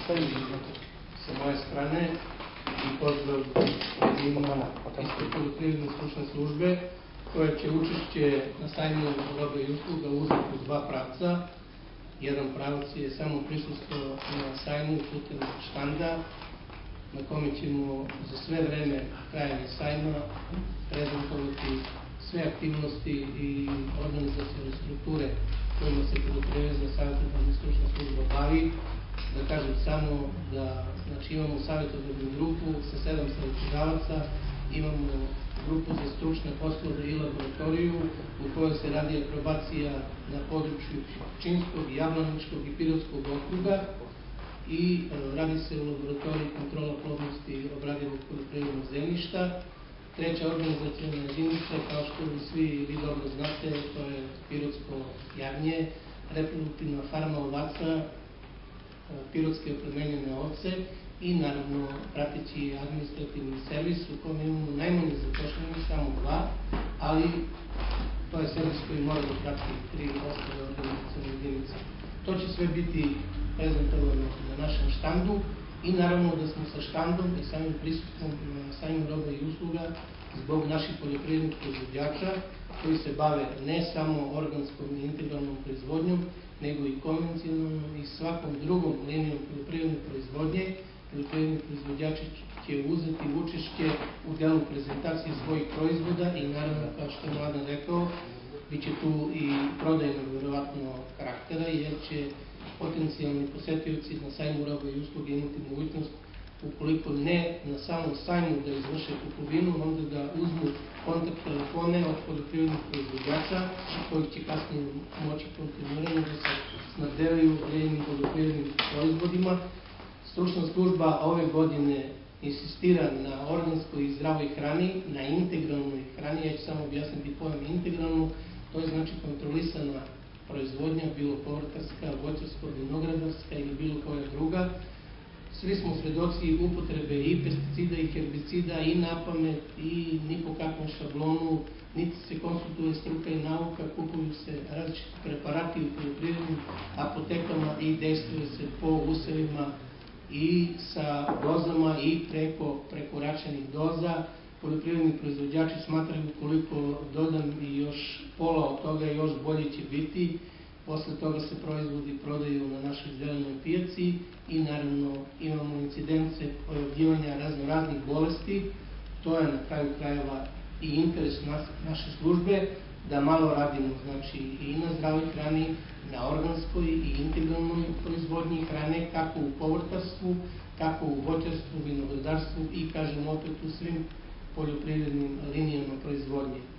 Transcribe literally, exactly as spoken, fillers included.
sa moje strane i pozdrav ima ispred poljoprivredne stručne službe koja će učešće na sajmu robe i usluga uzeti u dva pravca. Jedan pravac je samo prisustvo na sajmu putem štanda na kome ćemo za sve vreme trajanja sajma prezentovati sve aktivnosti i organizacione strukture kojima se poljoprivredna savjetodavna stručna služba bavi. Da kažem samo da znači, imamo savjetodavnu grupu sa sedam savjetodavaca, imamo grupu za stručne poslove i laboratoriju u kojoj se radi aprobacija na području Pčinjskog, Jablaničkog i Pirotskog okruga i radi se u laboratoriji kontrola plodnosti obradivog poljoprivrednog zemljišta. Treća organizacijona jedinica, kao što vi svi vi dobro znate, to je Pirotsko jagnje, reproduktivna farma ovaca, pirotske oplemenjene ovce i naravno prateći administrativni servis u kojem imamo najmanje zaposlenih, samo dva, ali to je servis koji mora da prati tri ostale organizacijone jedinice. To će sve biti prezentovano na našem štandu i naravno da smo sa štandom i samim prisustvom na sajmu roba i usluga zbog naših poljoprivrednih proizvođača koji se bave ne samo organskom i integralnom proizvodnjom, nego i konvencionalnom i svakom drugom linijom poljoprivredne proizvodnje. Poljoprivredni proizvođači će uzeti učešće u delu prezentacije svojih proizvoda i naravno, kao što je Mladen rekao, bit će tu i prodajnog verovatno karaktera, jer će potencijalni posetioci na sajmu roba i usluge imati mogućnost, ukoliko ne na samom sajmu da izvrše kupovinu, onda da uzmu kontakt telefone od poljoprivrednih proizvođača koji će kasnije moći kontinuirano da se snabdevaju njenim poljoprivrednim proizvodima. Stručna služba ove godine insistira na organskoj i zdravoj hrani, na integralnoj hrani. Ja ću samo objasniti pojam integralno. To je znači kontrolisana proizvodnja, bilo povrtarska, voćarska, vinogradarska ili bilo koja druga. Svi smo svedoci upotrebe i pesticida i herbicida i napamet i ni po kakvom šablonu, niti se konsultuje struka i nauka, kupuju se različiti preparati u poljoprivrednim apotekama i dejstvuje se po usevima i sa dozama i preko prekoračenih doza. Poljoprivredni proizvođači smatraju koliko dodam i još pola od toga još bolje će biti. Posle toga se proizvodi prodaju na našoj zelenoj pijaci i naravno imamo incidence pojavljivanja razno raznih bolesti. To je na kraju krajeva i interes naše službe da malo radimo znači i na zdravoj hrani, na organskoj i integralnoj proizvodnji hrane, kako u povrtarstvu, kako u voćarstvu, vinogradarstvu i kažem opet u svim poljoprivrednim linijama proizvodnje.